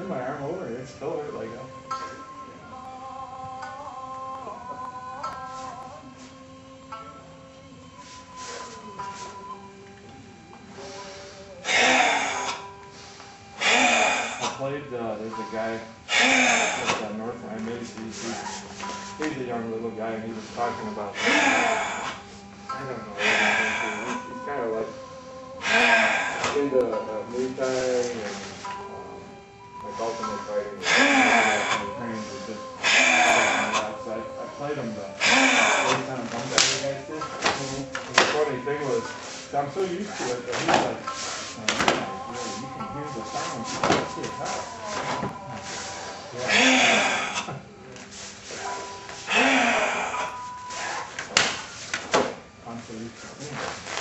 turned my arm over and it still hurt like that. There's a guy at North Line Macy's. He's a young little guy, and he was talking about, I don't know, he's kind of like into Muay Thai and like ultimate fighting. And trains with just so I played him the kind of bump that you guys did. And the funny thing was, I'm so used to it that he's like, you can hear the sound. You can't see it how. Yeah. I'm so used to it.